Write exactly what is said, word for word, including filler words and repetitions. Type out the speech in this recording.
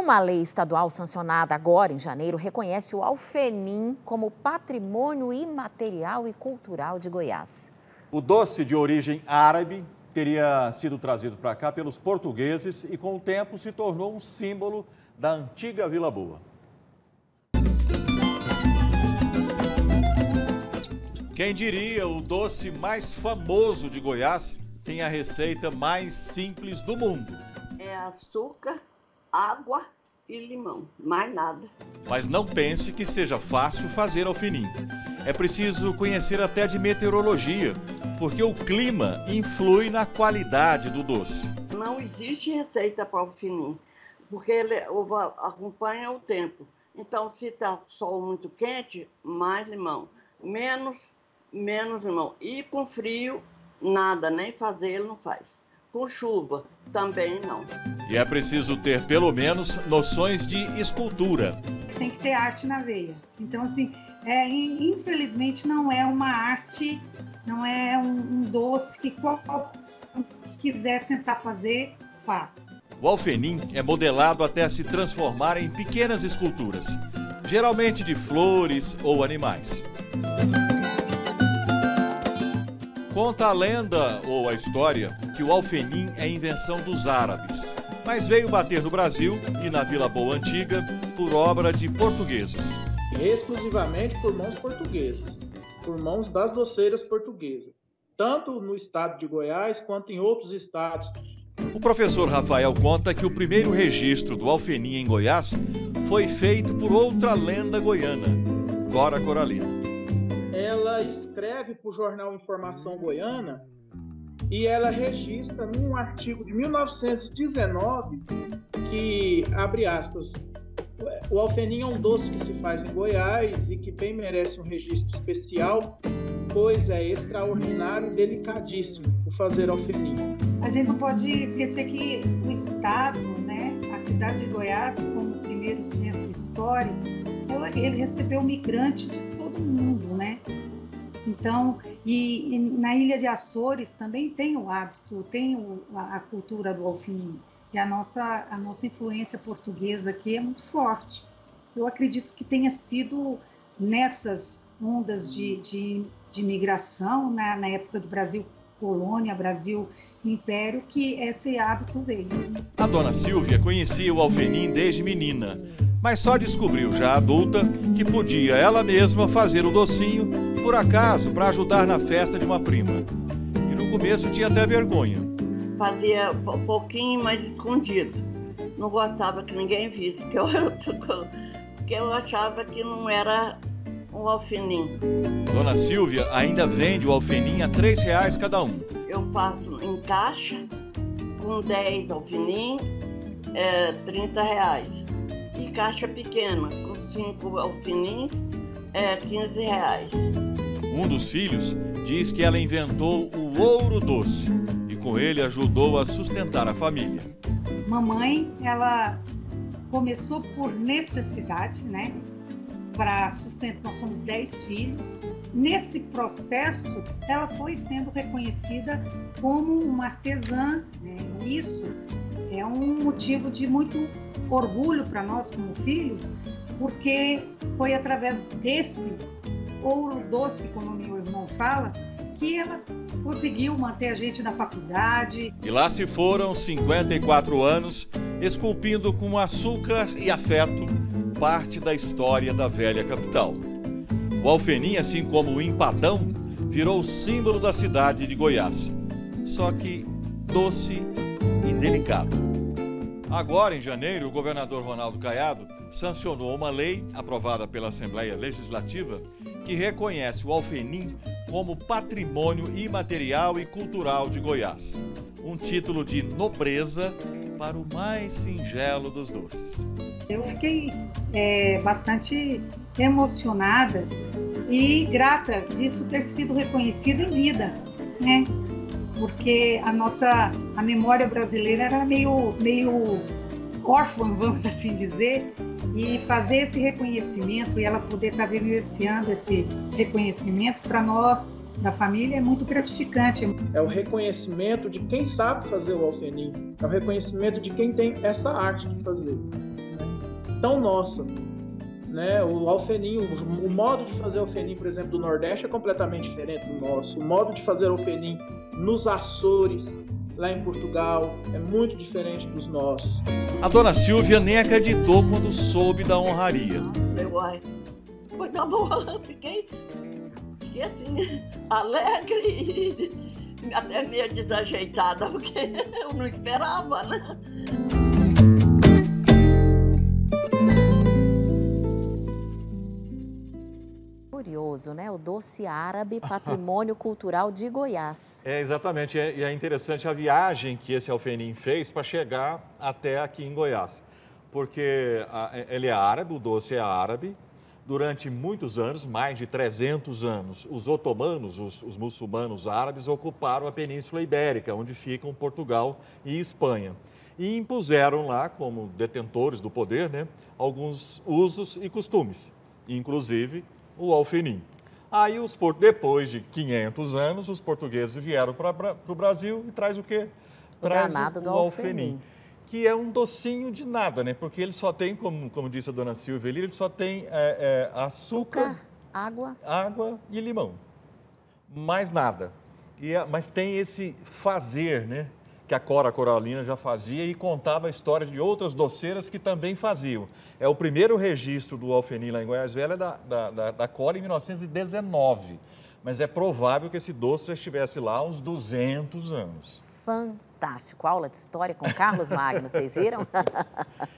Uma lei estadual sancionada agora em janeiro reconhece o alfenim como patrimônio imaterial e cultural de Goiás. O doce de origem árabe teria sido trazido para cá pelos portugueses e com o tempo se tornou um símbolo da antiga Vila Boa. Quem diria, o doce mais famoso de Goiás tem a receita mais simples do mundo. É açúcar, água e limão, mais nada. Mas não pense que seja fácil fazer alfenim. É preciso conhecer até de meteorologia, porque o clima influi na qualidade do doce. Não existe receita para alfenim, porque ele acompanha o tempo. Então, se está sol muito quente, mais limão. Menos, menos limão. E com frio, nada, nem fazer ele não faz. Com chuva, também não. E é preciso ter, pelo menos, noções de escultura. Tem que ter arte na veia. Então, assim, é, infelizmente não é uma arte, não é um, um doce que qualquer que quiser sentar fazer, faz. O alfenim é modelado até se transformar em pequenas esculturas, geralmente de flores ou animais. Conta a lenda ou a história que o alfenim é invenção dos árabes, mas veio bater no Brasil e na Vila Boa Antiga por obra de portugueses. Exclusivamente por mãos portuguesas, por mãos das doceiras portuguesas, tanto no estado de Goiás quanto em outros estados. O professor Rafael conta que o primeiro registro do alfenim em Goiás foi feito por outra lenda goiana, Cora Coralina. Ela escreve para o jornal Informação Goiana e ela registra num artigo de mil novecentos e dezenove que, abre aspas, o alfenim é um doce que se faz em Goiás e que bem merece um registro especial, pois é extraordinário e delicadíssimo o fazer alfenim. A gente não pode esquecer que o estado, né, a cidade de Goiás, como o primeiro centro histórico, ele recebeu migrante de todo mundo, né? Então, e, e na Ilha de Açores também tem o hábito, tem o, a, a cultura do alfenim. E a nossa, a nossa influência portuguesa aqui é muito forte. Eu acredito que tenha sido nessas ondas de, de, de migração, na, na época do Brasil colônia, Brasil império, que esse hábito veio. A dona Silvia conhecia o alfenim desde menina, mas só descobriu já adulta que podia ela mesma fazer o docinho, por acaso, para ajudar na festa de uma prima. E no começo tinha até vergonha. Fazia um pouquinho, mais escondido. Não gostava que ninguém visse, que eu, que eu achava que não era um alfenim. Dona Silvia ainda vende o alfenim a três reais cada um. Eu faço em caixa, com dez alfenim, é, trinta reais. E caixa pequena, com cinco alfenins, é, quinze reais. Um dos filhos diz que ela inventou o ouro doce e com ele ajudou a sustentar a família. Mamãe, ela começou por necessidade, né? Para sustentar, nós somos dez filhos. Nesse processo, ela foi sendo reconhecida como uma artesã, né? Isso é um motivo de muito orgulho para nós como filhos, porque foi através desse ouro doce, como meu irmão fala, que ela conseguiu manter a gente na faculdade. E lá se foram cinquenta e quatro anos, esculpindo com açúcar e afeto parte da história da velha capital. O alfenim, assim como o empadão, virou símbolo da cidade de Goiás, só que doce e delicado. Agora, em janeiro, o governador Ronaldo Caiado sancionou uma lei aprovada pela Assembleia Legislativa que reconhece o alfenim como patrimônio imaterial e cultural de Goiás. Um título de nobreza para o mais singelo dos doces. Eu fiquei é, bastante emocionada e grata disso ter sido reconhecido em vida, né? Porque a nossa a memória brasileira era meio, meio órfã, vamos assim dizer, e fazer esse reconhecimento e ela poder estar vivenciando esse reconhecimento para nós da família é muito gratificante. É o reconhecimento de quem sabe fazer o alfenim, é o reconhecimento de quem tem essa arte de fazer. tão nossa. Né? O alfenim, o, o modo de fazer alfenim, por exemplo, do Nordeste é completamente diferente do nosso. O modo de fazer alfenim nos Açores, lá em Portugal, é muito diferente dos nossos. A dona Silvia nem acreditou quando soube da honraria. Falei, uai, coisa boa, fiquei, fiquei assim, alegre e até meio desajeitada, porque eu não esperava, né? Curioso, né? O doce árabe, patrimônio cultural de Goiás. É, exatamente. E é interessante a viagem que esse alfenim fez para chegar até aqui em Goiás. Porque ele é árabe, o doce é árabe. Durante muitos anos, mais de trezentos anos, os otomanos, os, os muçulmanos árabes, ocuparam a Península Ibérica, onde ficam Portugal e Espanha. E impuseram lá, como detentores do poder, né, alguns usos e costumes, inclusive o alfenim. Aí, os, depois de quinhentos anos, os portugueses vieram para o Brasil e traz o quê? Traz danado o, do o alfenim. alfenim. Que é um docinho de nada, né? Porque ele só tem, como, como disse a dona Silvia, ele só tem é, é, açúcar, Açúcar, água. água e limão. Mais nada. E, mas tem esse fazer, né? Que a Cora Coralina já fazia e contava a história de outras doceiras que também faziam. É o primeiro registro do alfenim lá em Goiás Velha da, da, da, da Cora em mil novecentos e dezenove. Mas é provável que esse doce já estivesse lá há uns duzentos anos. Fantástico. Aula de história com Carlos Magno, vocês viram?